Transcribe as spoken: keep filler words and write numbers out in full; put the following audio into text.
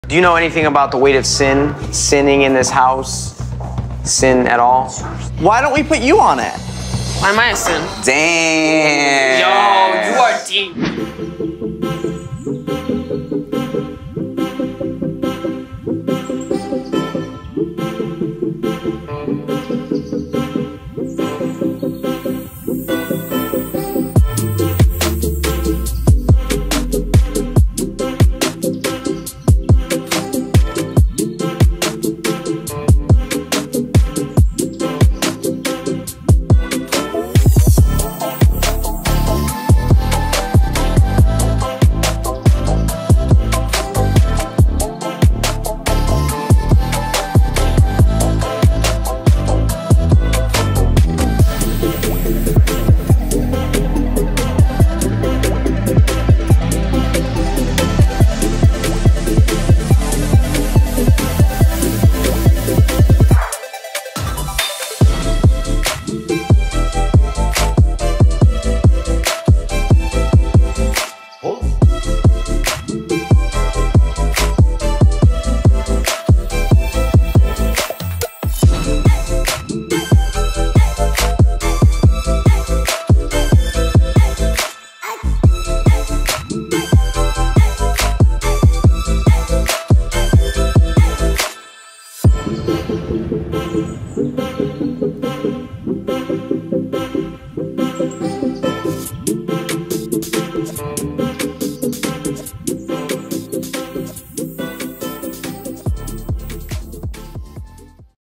Do you know anything about the weight of sin? Sinning in this house? Sin at all? Why don't we put you on it? Why am I a sin? Damn. Yo, you are deep.